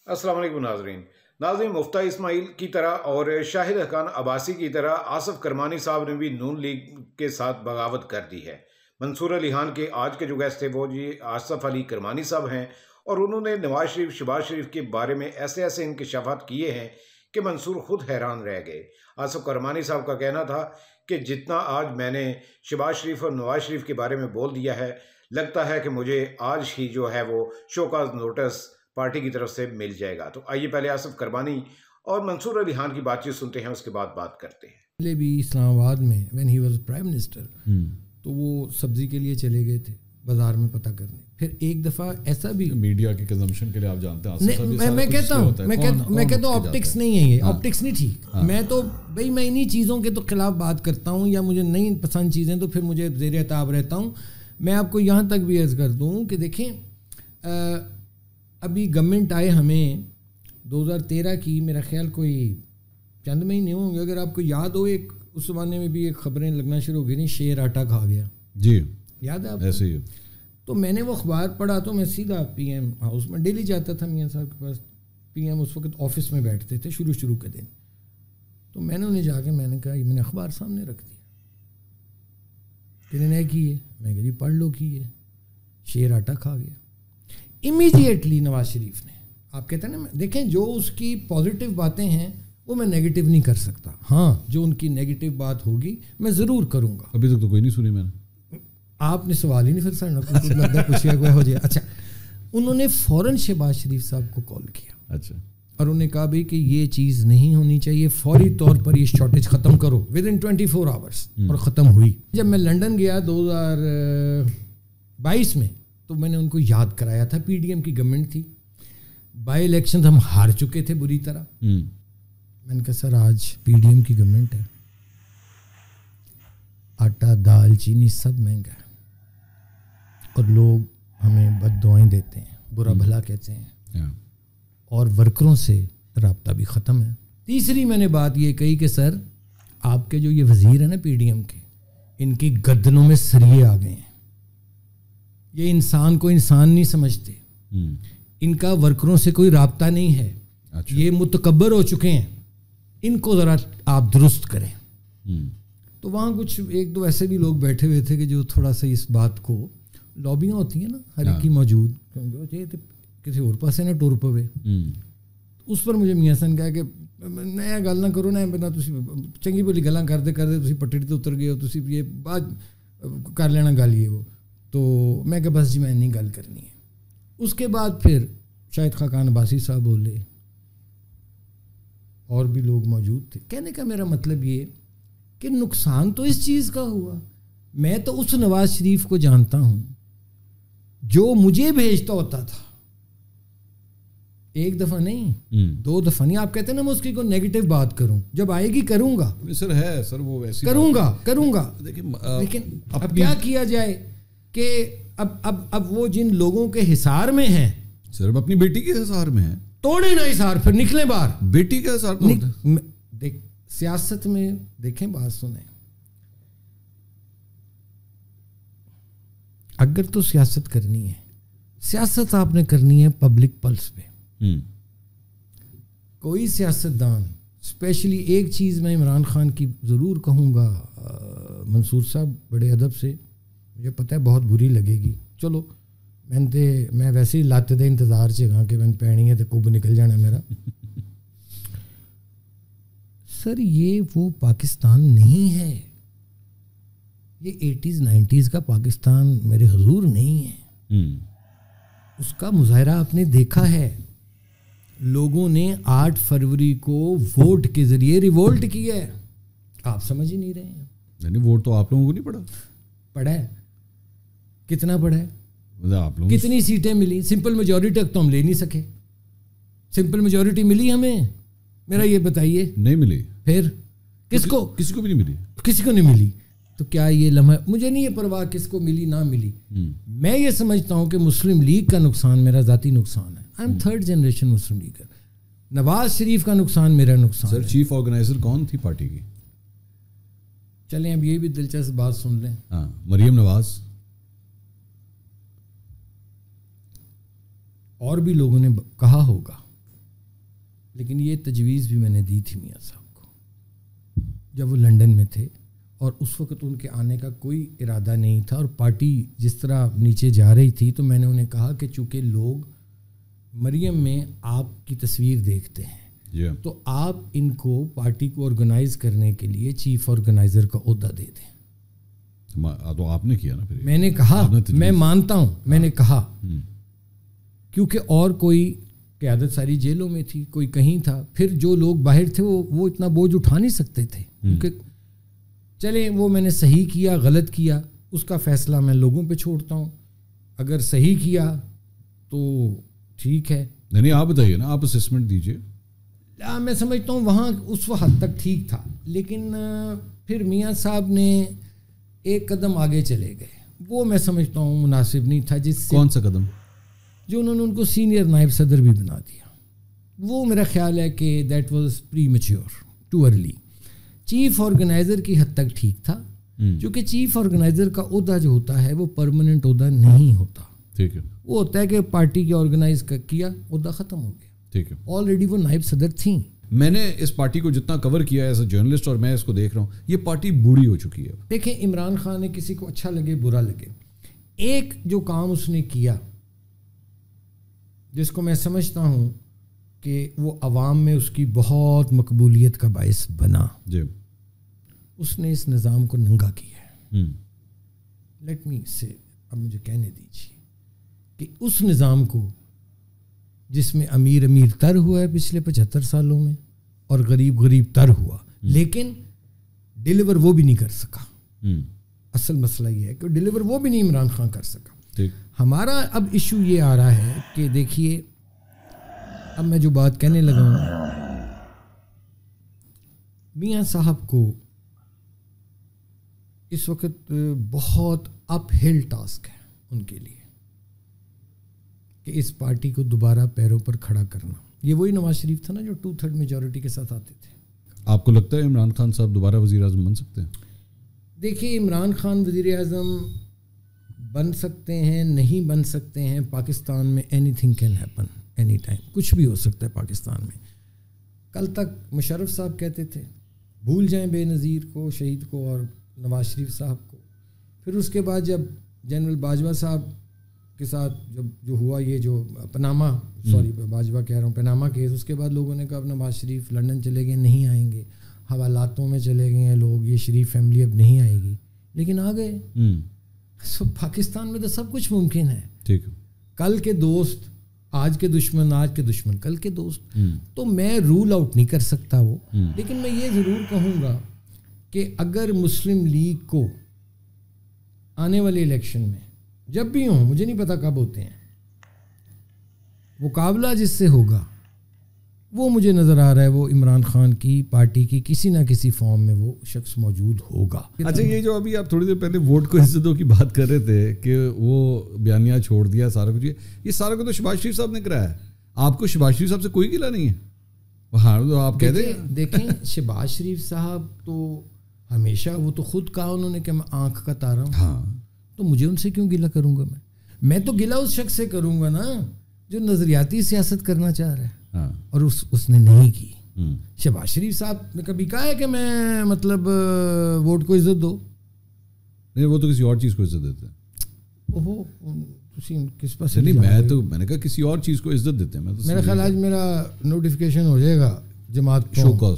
अस्सलाम वालेकुम नाज़रीन मुफ्ता इस्माइल की तरह और शाहिद खान अब्बासी की तरह आसिफ करमानी साहब ने भी नून लीग के साथ बगावत कर दी है। मंसूर अली खान के आज के जो गेस्ट थे वो जी आसिफ अली करमानी साहब हैं और उन्होंने नवाज शरीफ शहबाज शरीफ के बारे में ऐसे ऐसे इंकशाफात किए हैं कि मंसूर खुद हैरान रह गए। आसिफ करमानी साहब का कहना था कि जितना आज मैंने शहबाज शरीफ और नवाज शरीफ के बारे में बोल दिया है, लगता है कि मुझे आज ही जो है वो शोकाज नोटिस पार्टी की तरफ से मिल जाएगा। तो आइए पहले आसिफ करमानी और मंसूर अली खान की बातचीत सुनते हैं, उसके बाद बात करते हैं। पहले भी इस्लामाबाद में when he was prime minister तो वो सब्जी के लिए चले गए थे बाजार में पता करने। फिर एक दफ़ा ऐसा भी मीडिया के कंजम्पशन के लिए आप जानते हैं, मैं कहता हूँ ऑप्टिक्स नहीं है ये, ऑप्टिक्स नहीं ठीक। मैं तो भाई मैं इन्हीं चीज़ों के तो खिलाफ बात करता हूँ, या मुझे नहीं पसंद चीज़ें तो फिर मुझे ज़ेर ताब रहता हूँ। मैं आपको यहाँ तक भी अर्ज़ कर दूँ कि देखें अभी गवर्नमेंट आए हमें 2013 की, मेरा ख्याल कोई चंद महीने होंगे। अगर आपको याद हो, एक उस ज़माने में भी एक खबरें लगना शुरू हो गई, नहीं शेर आटा खा गया जी, याद है आपको? ऐसे ही। तो मैंने वो अखबार पढ़ा तो मैं सीधा पीएम हाउस में डेली जाता था मियाँ साहब के पास। पीएम उस वक्त ऑफिस में बैठते थे शुरू के दिन। तो मैंने उन्हें जाके मैंने कहा मैंने अखबार सामने रख दिया, किन्होंने की है? मैं कहा जी पढ़ लो की है, शेर आटा खा गया। इमीडिएटली नवाज शरीफ ने, आप कहते हैं ना, देखें जो उसकी पॉजिटिव बातें हैं वो मैं नेगेटिव नहीं कर सकता, हाँ जो उनकी नेगेटिव बात होगी मैं ज़रूर करूँगा। अभी तक तो कोई नहीं सुनी मैंने। आपने सवाल ही नहीं फिर सर लगता पूछिए कोई हो जाए। अच्छा, उन्होंने फ़ौरन शहबाज शरीफ साहब को कॉल किया, अच्छा, और उन्होंने कहा भाई कि ये चीज़ नहीं होनी चाहिए, फौरी तौर पर ये शॉर्टेज ख़त्म करो विद इन 24 आवर्स। और ख़त्म हुई। जब मैं लंदन गया 2022 में तो मैंने उनको याद कराया था, पीडीएम की गवर्नमेंट थी, बाई इलेक्शन हम हार चुके थे बुरी तरह। मैंने कहा सर आज पीडीएम की गवर्नमेंट है, आटा दाल चीनी सब महंगा है और लोग हमें बद्दुआएं देते हैं, बुरा भला कहते हैं, और वर्करों से राब्ता भी ख़त्म है। तीसरी मैंने बात ये कही कि सर आपके जो ये वज़ीर हैं ना पीडीएम के, इनकी गर्दनों में सरिये आ गए हैं, ये इंसान को इंसान नहीं समझते, इनका वर्करों से कोई राब्ता नहीं है, अच्छा। ये मुतकब्बर हो चुके हैं, इनको ज़रा आप दुरुस्त करें। तो वहाँ कुछ एक दो ऐसे भी लोग बैठे हुए थे कि जो थोड़ा सा इस बात को, लॉबियाँ होती हैं ना हर एक की मौजूद, किसी और पास ना टुर पवे, उस पर मुझे मियाँ सन कहा कि नया गल ना करो ना, बना चंगी भली गल्लां करते करते पटड़ी तो उतर गए हो, ये बात कर लेना गल ये वो। तो मैं कहा बस जी मैं नहीं गल करनी है। उसके बाद फिर शाहिद खान अब्बासी साहब बोले और भी लोग मौजूद थे। कहने का मेरा मतलब ये कि नुकसान तो इस चीज़ का हुआ, मैं तो उस नवाज शरीफ को जानता हूँ जो मुझे भेजता होता था, एक दफ़ा नहीं 2 दफ़ा नहीं। आप कहते हैं ना मैं उसकी कोई नेगेटिव बात करूं, जब आएगी करूंगा सर, है सर वो वैसे करूंगा। लेकिन अब क्या किया जाए कि अब वो जिन लोगों के हिसार में हैं, सर अपनी बेटी के हिसार में है, तोड़े ना हिसार, फिर निकले बाहर। बेटी के हिसार में देख सियासत में देखें, बात सुने, अगर तो सियासत करनी है, सियासत आपने करनी है पब्लिक पल्स पे। कोई सियासतदान, स्पेशली एक चीज़ मैं इमरान खान की ज़रूर कहूँगा, मंसूर साहब बड़े अदब से, मुझे पता है बहुत बुरी लगेगी, चलो मैं वैसे ही लाते दे इंतज़ार से कहा कि मैंने पैनी है तो कुब निकल जाना मेरा। सर ये वो पाकिस्तान नहीं है, ये 80s 90s का पाकिस्तान मेरे हुजूर नहीं है। उसका मुजाहरा आपने देखा है, लोगों ने 8 फरवरी को वोट के जरिए रिवोल्ट किया है, आप समझ ही नहीं रहे हैं। नहीं, वोट तो आप लोगों को नहीं पड़ा है, कितना पड़ा है, आप लोग कितनी सीटें मिली? सिंपल मेजॉरिटी तक तो हम ले नहीं सके। सिंपल मेजॉरिटी मिली हमें, मेरा ये बताइए। नहीं मिली। फिर किसको? किसी को भी नहीं मिली, किसी को नहीं मिली। तो क्या ये लम्हा, मुझे नहीं ये परवाह किसको मिली ना मिली। मैं ये समझता हूँ कि मुस्लिम लीग का नुकसान मेरा ज़ाती नुकसान है। I am 3rd generation Muslim leaguer. Nawaz Sharif का नुकसान मेरा नुकसान है। सर चीफ ऑर्गेनाइजर कौन थी पार्टी की? चलें अब ये भी दिलचस्प बात सुन लें। हाँ, मरियम नवाज। और भी लोगों ने कहा होगा لیکن یہ تجویز بھی میں نے دی تھی میاں صاحب کو جب وہ لندن میں تھے, اور اس وقت ان کے آنے کا کوئی ارادہ نہیں تھا, اور پارٹی جس طرح نیچے جا رہی تھی تو میں نے انہیں کہا کہ چونکہ لوگ مریم میں آپ کی تصویر دیکھتے ہیں تو آپ ان کو پارٹی کو آرگنائز کرنے کے لیے چیف آرگنائزر کا عہدہ دے دیں. تو آپ نے کیا نا پھر, میں نے کہا میں مانتا ہوں, میں نے کہا کیونکہ اور کوئی قیادت ساری جیلوں میں تھی, کوئی کہیں تھا, پھر جو لوگ باہر تھے وہ اتنا بوجھ اٹھا نہیں سکتے تھے, کیونکہ چلیں وہ میں نے صحیح کیا غلط کیا اس کا فیصلہ میں لوگوں پہ چھوڑتا ہوں, اگر صحیح کیا تو ٹھیک ہے. نہیں آپ بتائیے نا, آپ اسسمنٹ دیجیے. میں سمجھتا ہوں وہاں اس حد تک ٹھیک تھا, لیکن پھر میاں صاحب نے ایک قدم آگے چلے گئے, وہ میں سمجھتا ہوں مناسب نہیں تھا. جس سے کون سا قدم؟ جو انہوں نے ان کو سینئر نائب صدر بھی بنا دیا, وہ میرا خیال ہے کہ that was premature, too early. Chief organiser کی حد تک ٹھیک تھا, کیونکہ چیف آرگنائزر کا عہدہ جو ہوتا ہے وہ پرماننٹ عہدہ نہیں ہوتا. ٹھیک ہے, وہ ہوتا ہے کہ پارٹی کے آرگنائز کیا, عہدہ ختم ہو گیا. ٹھیک ہے, آلریڈی وہ نائب صدر تھیں. میں نے اس پارٹی کو جتنا کور کیا ہے ایز اے جرنلسٹ, اور میں اس کو دیکھ رہا ہوں, یہ پارٹی بوڑھی ہو چکی ہے. دیکھیں عمران خان نے کسی کو اچھا لگے برا لگے, ایک جو کام اس نے کیا جس کو میں سمجھتا ہوں کہ وہ عوام میں اس کی بہت مقبولیت کا باعث بنا, جی, اس نے اس نظام کو ننگا کیا ہے. لیٹ می سے, اب مجھے کہنے دیجیے کہ اس نظام کو جس میں امیر تر ہوا ہے پچھلے 75 سالوں میں, اور غریب تر ہوا, لیکن ڈیلیور وہ بھی نہیں کر سکا. اصل مسئلہ یہ ہے کہ ڈیلیور وہ بھی نہیں عمران خان کر سکا. ہمارا اب ایشو یہ آ رہا ہے کہ دیکھیے, اب میں جو بات کہنے لگا ہوں, میاں صاحب کو اس وقت بہت اپ ہل ٹاسک ہے ان کے لیے کہ اس پارٹی کو دوبارہ پیروں پر کھڑا کرنا. یہ وہی نواز شریف تھا نا جو 2/3 میجورٹی کے ساتھ آتے تھے. آپ کو لگتا ہے عمران خان صاحب دوبارہ وزیر اعظم بن سکتے ہیں؟ دیکھیے عمران خان وزیر اعظم بن سکتے ہیں, نہیں بن سکتے ہیں. پاکستان میں anything can happen any time, کچھ بھی ہو سکتا ہے پاکستان میں. کل تک مشرف صاحب کہتے تھے بھول جائیں بے نظیر کو, شہید کو, اور نواز شریف صاحب کو. پھر اس کے بعد جب جنرل باجوہ صاحب کے ساتھ جو ہوا یہ جو پاناما, باجوہ کہہ رہا ہوں, پاناما کیس, اس کے بعد لوگوں نے کہا اب نواز شریف لندن چلے گئے, نہیں آئیں گے. حوالاتوں میں چلے گئے ہیں لوگ, یہ شریف فیملی اب نہیں آئے گی, لیکن آ گئے. پاکستان میں تو سب کچھ ممکن ہے. ٹھیک, کل کے دوست آج کے دشمن, آج کے دشمن کل کے دوست. تو میں رول آؤٹ نہیں کر سکتا وہ, لیکن میں یہ ضرور کہوں گا کہ اگر مسلم لیگ کو آنے والے الیکشن میں جب بھی ہوں, مجھے نہیں پتا کب ہوتے ہیں, مقابلہ جس سے ہوگا وہ مجھے نظر آ رہا ہے وہ عمران خان کی پارٹی کی کسی نہ کسی فارم میں وہ شخص موجود ہوگا. اچھا, یہ جو ابھی آپ تھوڑی دیر پہلے ووٹ کو عزتوں کی بات کر رہے تھے کہ وہ بیانیہ چھوڑ دیا سارا کچھ, یہ سارا کچھ تو شہباز شریف صاحب نے کرایا ہے. آپ کو شہباز شریف صاحب سے کوئی گلہ نہیں ہے؟ ہاں تو آپ کہہ دیں. دیکھیں شہباز شریف صاحب تو ہمیشہ, وہ تو خود کہا انہوں نے کہ میں آنکھ کا تارا ہوں. ہاں, تو مجھے ان سے کیوں گلہ کروں گا؟ میں تو گلہ اس شخص سے کروں گا نا جو نظریاتی سیاست کرنا چاہ رہا ہے, اور اس نے نہیں کی. شہباز شریف صاحب نے کبھی کہا ہے کہ میں مطلب ووٹ کو عزت دو؟ نہیں, وہ تو کسی اور چیز کو عزت دیتے ہیں. اوہو, کس پاس نہیں, میں نے کہا کسی اور چیز کو عزت دیتے ہیں. میرا خیال آج میرا نوٹیفیکیشن ہو جائے گا جماعت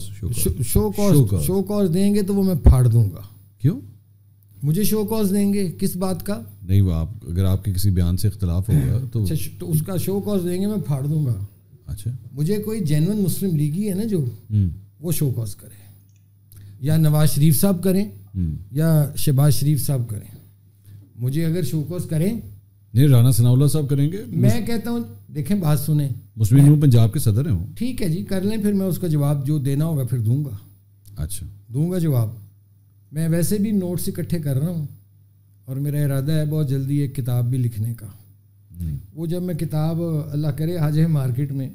شو کاز دیں گے تو وہ میں پھاڑ دوں گا. کیوں مجھے شو کاز دیں گے؟ کس بات کا؟ نہیں, وہ آپ اگر آپ کے کسی بیان سے اختلاف ہوگا تو اس کا شو کاز دیں گے, میں پھاڑ دوں گا. اچھا, مجھے کوئی جینون مسلم لیگی ہے نا جو وہ شو کاز کرے, یا نواز شریف صاحب کریں یا شہباز شریف صاحب کریں. مجھے اگر شو کاز کریں, نہیں رانا ثناء اللہ صاحب کریں گے. میں کہتا ہوں دیکھیں بات سنیں, مسلم لیگ پنجاب کے صدر ہیں وہ. ٹھیک ہے جی, کر لیں, پھر میں اس کا جواب جو دینا ہوگا پھر دوں گا. اچھا, دوں گا جواب. میں ویسے بھی نوٹس اکٹھے کر رہا ہوں, اور میرا ارادہ ہے بہت جلدی ایک کتاب بھی لکھنے کا. وہ جب میں کتاب اللہ کرے آ جائے مارکیٹ میں,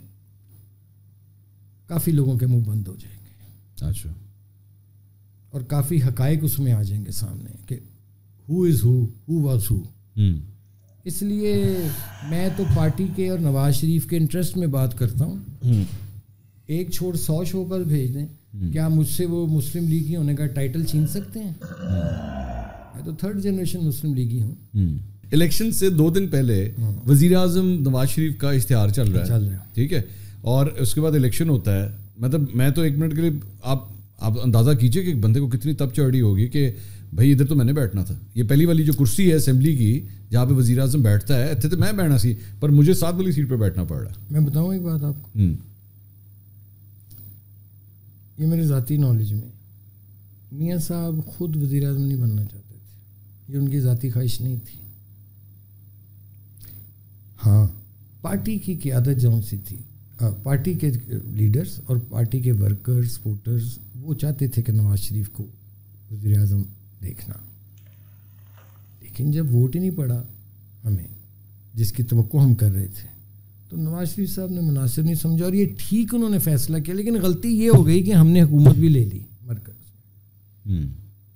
کافی لوگوں کے منہ بند ہو جائیں گے. اچھا, اور کافی حقائق اس میں آ جائیں گے سامنے کہ ہو از ہو واز ہو. اس لیے میں تو پارٹی کے اور نواز شریف کے انٹرسٹ میں بات کرتا ہوں. ایک چھوڑ 100 شو پر بھیج دیں, کیا مجھ سے وہ مسلم لیگی ہونے کا ٹائٹل چھین سکتے ہیں؟ میں تو 3rd جنریشن مسلم لیگی ہوں. الیکشن سے 2 دن پہلے وزیر اعظم نواز شریف کا اشتہار چل رہا ہے, ٹھیک ہے, اور اس کے بعد الیکشن ہوتا ہے. مطلب میں تو 1 منٹ کے لیے آپ اندازہ کیجئے کہ ایک بندے کو کتنی تب چڑھی ہوگی کہ بھائی ادھر تو میں نے بیٹھنا تھا, یہ پہلی والی جو کرسی ہے اسمبلی کی جہاں پہ وزیر اعظم بیٹھتا ہے, اتنے تو میں بیٹھنا سی, پر مجھے 7 والی سیٹ پہ بیٹھنا پڑ رہا ہے. میں بتاؤں ایک بات آپ کو, یہ میرے ذاتی نالج میں, میاں صاحب خود وزیر اعظم نہیں بننا چاہتے تھے, یہ ان کی ذاتی خواہش نہیں تھی. ہاں, پارٹی کی قیادت جون سی تھی, پارٹی کے لیڈرز اور پارٹی کے ورکرز سپورٹرز وہ چاہتے تھے کہ نواز شریف کو وزیر اعظم دیکھنا, لیکن جب ووٹ ہی نہیں پڑا ہمیں جس کی توقع ہم کر رہے تھے, تو نواز شریف صاحب نے مناسب نہیں سمجھا, اور یہ ٹھیک انہوں نے فیصلہ کیا, لیکن غلطی یہ ہو گئی کہ ہم نے حکومت بھی لے لی مرکز میں.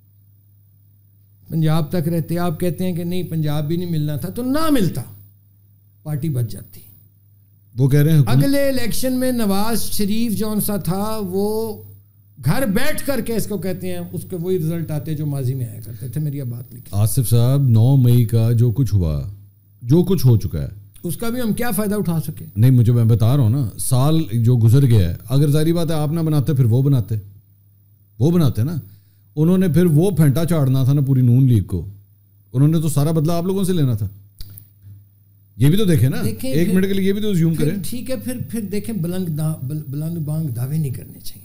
پنجاب تک رہتے, آپ کہتے ہیں کہ نہیں پنجاب بھی نہیں ملنا تھا, تو نہ ملتا پارٹی بچ جاتی. وہ کہہ رہے ہیں اگلے الیکشن میں نواز شریف جون سا تھا وہ گھر بیٹھ کر کے اس کو کہتے ہیں اس کے وہی رزلٹ آتے جو ماضی میں آیا کرتے تھے. میری اب بات لکھی آصف صاحب, 9 مئی کا جو کچھ ہوا, جو کچھ ہو چکا ہے, اس کا بھی ہم کیا فائدہ اٹھا سکے؟ نہیں, مجھے میں بتا رہا ہوں نا, سال جو گزر گیا ہے, اگر ظاہری بات ہے آپ نہ بناتے پھر وہ بناتے نا. انہوں نے پھر وہ پھینٹا چاڑنا تھا نا پوری نون لیگ کو, انہوں نے تو سارا بدلہ آپ لوگوں سے لینا تھا. یہ بھی تو دیکھیں نا, 1 منٹ کے لیے یہ بھی تو زیوم کریں. ٹھیک ہے, پھر دیکھیں بلند بانگ دعوے نہیں کرنے چاہیے.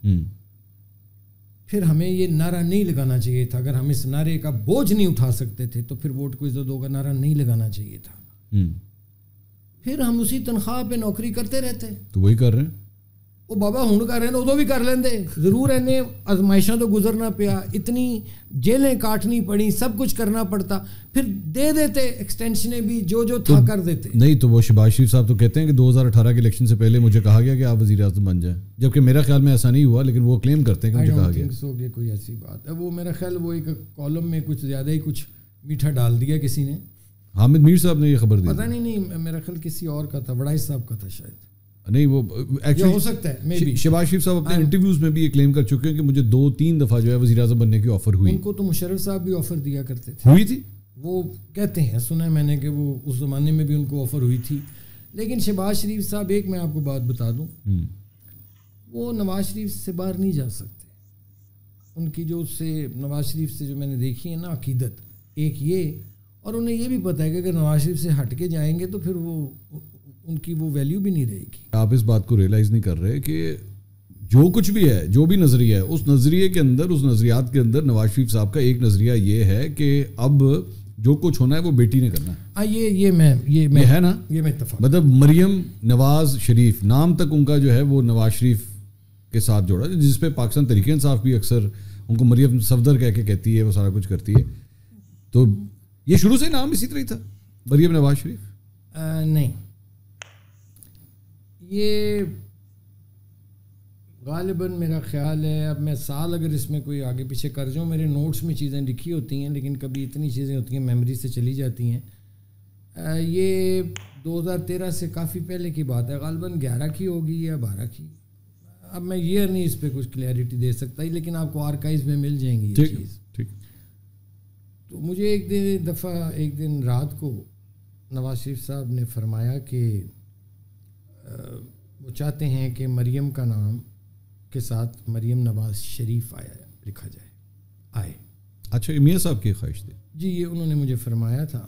پھر ہمیں یہ نعرہ نہیں لگانا چاہیے تھا. اگر ہم اس نعرے کا بوجھ نہیں اٹھا سکتے تھے تو پھر ووٹ کو عزت ہوگا نعرہ نہیں لگانا چاہیے تھا. پھر ہم اسی تنخواہ پہ نوکری کرتے رہتے. تو وہی کر رہے ہیں. وہ بابا ہوں کر رہے ہیں, ادو بھی کر لیندے, ضرور انہیں آزمائشاں تو گزرنا پیا, اتنی جیلیں کاٹنی پڑی, سب کچھ کرنا پڑتا, پھر دے دیتے ایکسٹینشنیں بھی جو تھا کر دیتے. نہیں تو وہ شہباز شریف صاحب تو کہتے ہیں کہ 2018 کے الیکشن سے پہلے مجھے کہا گیا کہ آپ وزیر اعظم بن جائیں, جبکہ میرا خیال میں ایسا نہیں ہوا, لیکن وہ کلیم کرتے ہیں کہ مجھے کہا گیا. کوئی ایسی بات ہے, وہ میرا خیال وہ ایک کالم میں کچھ زیادہ ہی کچھ میٹھا ڈال دیا کسی نے. حامد میر صاحب نے یہ خبر دی, پتہ نہیں میرا خیال کسی اور کا تھا, وڑائش صاحب کا تھا شاید. نہیں, وہ ہو سکتا ہے. شہباز شریف صاحب اپنے انٹرویوز میں بھی یہ کلیم کر چکے ہیں کہ مجھے 2-3 دفعہ جو ہے وزیر اعظم بننے کی آفر ہوئی. ان کو تو مشرف صاحب بھی آفر دیا کرتے تھے. ہوئی تھی, وہ کہتے ہیں, سنا ہے میں نے کہ وہ اس زمانے میں بھی ان کو آفر ہوئی تھی. لیکن شہباز شریف صاحب, ایک میں آپ کو بات بتا دوں, وہ نواز شریف سے باہر نہیں جا سکتے. ان کی جو نواز شریف سے جو میں نے دیکھی ہے نا عقیدت, ایک یہ, اور انہیں یہ بھی پتہ ہے کہ اگر نواز شریف سے ہٹ کے جائیں گے تو پھر وہ ان کی وہ ویلیو بھی نہیں رہے گی. آپ اس بات کو ریئلائز نہیں کر رہے کہ جو کچھ بھی ہے, جو بھی نظریہ ہے, اس نظریے کے اندر, اس نظریات کے اندر نواز شریف صاحب کا ایک نظریہ یہ ہے کہ اب جو کچھ ہونا ہے وہ بیٹی نے کرنا ہے. یہ ہے نا, یہ میں اتفاق, مطلب مریم نواز شریف نام تک ان کا جو ہے وہ نواز شریف کے ساتھ جوڑا, جس پہ پاکستان تحریک انصاف بھی اکثر ان کو مریم صفدر کہہ کے کہتی ہے, وہ سارا کچھ کرتی ہے. تو یہ شروع سے نام اسی طرح ہی تھا, مریم نواز شریف. نہیں, یہ غالباً میرا خیال ہے, اب میں سال اگر اس میں کوئی آگے پیچھے کر جاؤں, میرے نوٹس میں چیزیں لکھی ہوتی ہیں, لیکن کبھی اتنی چیزیں ہوتی ہیں میموری سے چلی جاتی ہیں. یہ 2013 سے کافی پہلے کی بات ہے, غالباً 11 کی ہوگی یا 12 کی. اب میں یہ نہیں اس پہ کچھ کلیئرٹی دے سکتا, لیکن آپ کو آرکائیوز میں مل جائیں گی یہ چیز. تو مجھے ایک دن رات کو نواز شریف صاحب نے فرمایا کہ وہ چاہتے ہیں کہ مریم کا نام کے ساتھ مریم نواز شریف لکھا جائے. اچھا, میاں صاحب کی خواہش تھی جی, یہ انہوں نے مجھے فرمایا تھا.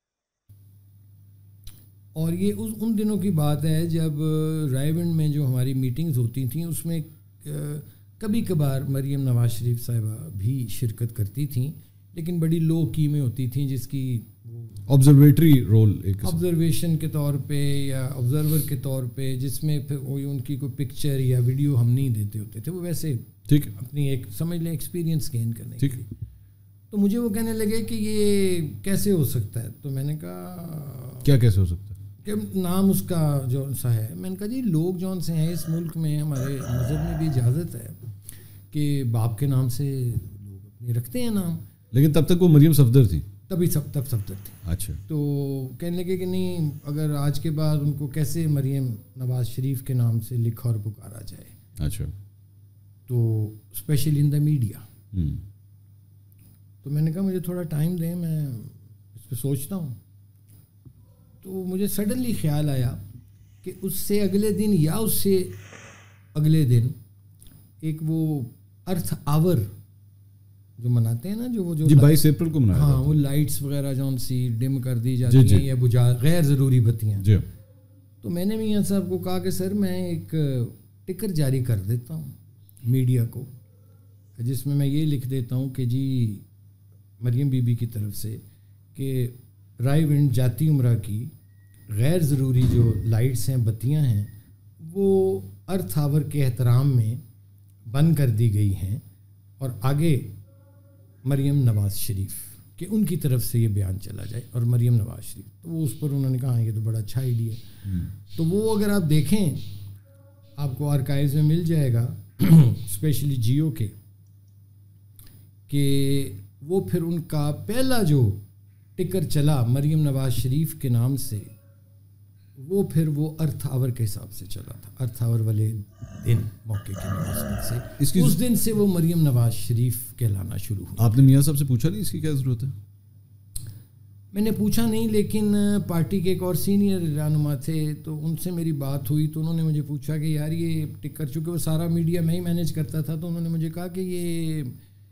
اور یہ ان دنوں کی بات ہے جب رائے ونڈ میں جو ہماری میٹنگز ہوتی تھیں اس میں کبھی کبھار مریم نواز شریف صاحبہ بھی شرکت کرتی تھیں, لیکن بڑی لو کی میں ہوتی تھیں, جس کی آبزرویٹری رول, آبزرویشن کے طور پہ یا آبزرور کے طور پہ, جس میں ان کی کوئی پکچر یا ویڈیو ہم نہیں دیتے ہوتے تھے, وہ ویسے ٹھیک اپنی ایک سمجھ لیں ایکسپیرینس گین کرنے کے لیے. تو مجھے وہ کہنے لگے کہ یہ کیسے ہو سکتا ہے. تو میں نے کہا کیا کیسے ہو سکتا ہے, کہ نام اس کا جو سا ہے. میں نے کہا جی لوگ جون سے ہیں اس ملک میں, ہمارے مذہب میں بھی اجازت ہے کہ باپ کے نام سے لوگ اپنے رکھتے ہیں نام. لیکن تب تک وہ مریم صفدر تھی. تبھی تب صفدر تھے. اچھا. تو کہنے لگے کہ نہیں, اگر آج کے بعد ان کو کیسے مریم نواز شریف کے نام سے لکھا اور پکارا جائے. اچھا. تو اسپیشلی ان دا میڈیا. تو میں نے کہا مجھے تھوڑا ٹائم دیں, میں اس پہ سوچتا ہوں. تو مجھے سڈنلی خیال آیا کہ اس سے اگلے دن یا اس سے اگلے دن ایک وہ ارتھ آور جو مناتے ہیں نا, جو 22 اپریل کو منایا, ہاں, وہ لائٹس وغیرہ جون سی ڈم کر دی جاتی ہیں یا بجھا غیر ضروری بتیاں. تو میں نے میاں صاحب کو کہا کہ سر میں ایک ٹکر جاری کر دیتا ہوں میڈیا کو, جس میں یہ لکھ دیتا ہوں کہ جی مریم بی بی کی طرف سے کہ رائے ونڈ جاتی عمرہ کی غیر ضروری جو لائٹس ہیں, بتیاں ہیں, وہ ارتھ آور کے احترام میں بند کر دی گئی ہیں, اور آگے مریم نواز شریف کہ ان کی طرف سے یہ بیان چلا جائے, اور مریم نواز شریف. تو وہ اس پر انہوں نے کہا یہ تو بڑا اچھا آئیڈیا ہے. تو وہ اگر آپ دیکھیں آپ کو آرکائیوز میں مل جائے گا اسپیشلی جیو کے, کہ وہ پھر ان کا پہلا جو ٹکر چلا مریم نواز شریف کے نام سے, وہ پھر وہ ارتھ آور کے حساب سے چلا تھا. ارتھ آور والے دن موقع کی مناسبت سے اس دن سے وہ مریم نواز شریف کہلانا شروع ہوا. آپ نے میاں صاحب سے پوچھا نہیں اس کی کیا ضرورت ہے؟ میں نے پوچھا نہیں, لیکن پارٹی کے ایک اور سینئر رہنما تھے, تو ان سے میری بات ہوئی. تو انہوں نے مجھے پوچھا کہ یار یہ ٹکر, چونکہ وہ سارا میڈیا میں ہی مینیج کرتا تھا, تو انہوں نے مجھے کہا کہ یہ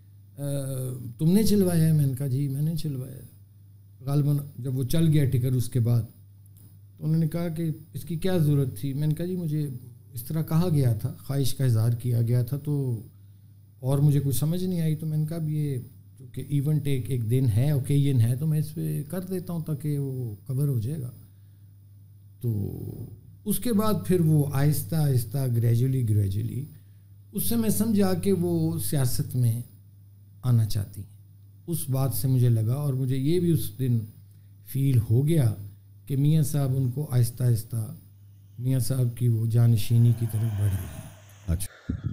تم نے چلوایا ہے؟ میں نے کہا جی میں نے چلوایا. غالباً جب وہ چل گیا ٹکر اس کے بعد, تو انہوں نے کہا کہ اس کی کیا ضرورت تھی؟ میں نے کہا جی مجھے اس طرح کہا گیا تھا, خواہش کا اظہار کیا گیا تھا, تو اور مجھے کچھ سمجھ نہیں آئی. تو میں نے کہا اب یہ کہ ایونٹ ایک دن ہے, اوکیزن ہے, تو میں اس پہ کر دیتا ہوں تاکہ وہ کور ہو جائے گا. تو اس کے بعد پھر وہ آہستہ آہستہ گریجولی اس سے میں سمجھا کہ وہ سیاست میں آنا چاہتی ہیں. اس بات سے مجھے لگا, اور مجھے یہ بھی اس دن فیل ہو گیا کہ میاں صاحب ان کو آہستہ آہستہ میاں صاحب کی وہ جانشینی کی طرف بڑھ رہی ہیں. اچھا.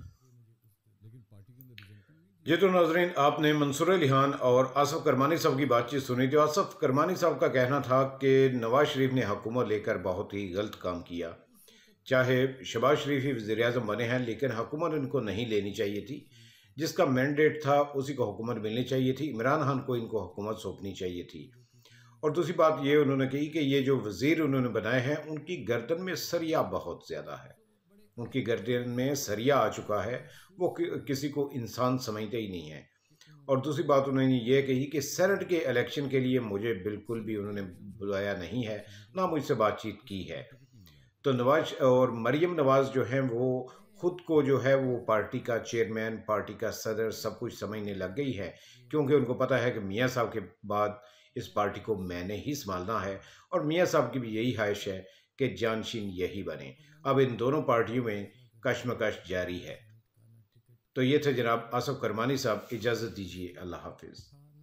جی تو ناظرین, آپ نے منصور علی خان اور آصف کرمانی صاحب کی بات چیت سنی. تو آصف کرمانی صاحب کا کہنا تھا کہ نواز شریف نے حکومت لے کر بہت ہی غلط کام کیا. چاہے شہباز شریف ہی وزیر اعظم بنے ہیں, لیکن حکومت ان کو نہیں لینی چاہیے تھی. جس کا مینڈیٹ تھا اسی کو حکومت ملنی چاہیے تھی. عمران خان کو ان کو حکومت سونپنی چاہیے تھی. اور دوسری بات یہ انہوں نے کہی کہ یہ جو وزیر انہوں نے بنائے ہیں ان کی گردن میں سریا بہت زیادہ ہے. ان کی گردن میں سریا آ چکا ہے, وہ کسی کو انسان سمجھتے ہی نہیں ہے. اور دوسری بات انہوں نے یہ کہی کہ سینٹ کے الیکشن کے لیے مجھے بالکل بھی انہوں نے بلایا نہیں ہے, نہ مجھ سے بات چیت کی ہے. تو نواز اور مریم نواز جو ہیں وہ خود کو جو ہے وہ پارٹی کا چیئرمین, پارٹی کا صدر سب کچھ سمجھنے لگ گئی ہے, کیونکہ ان کو پتہ ہے کہ میاں صاحب کے بعد اس پارٹی کو میں نے ہی سنبھالنا ہے, اور میاں صاحب کی بھی یہی خواہش ہے کہ جانشین یہی بنے. اب ان دونوں پارٹیوں میں کشمکش جاری ہے. تو یہ تھے جناب آصف کرمانی صاحب, اجازت دیجیے, اللہ حافظ.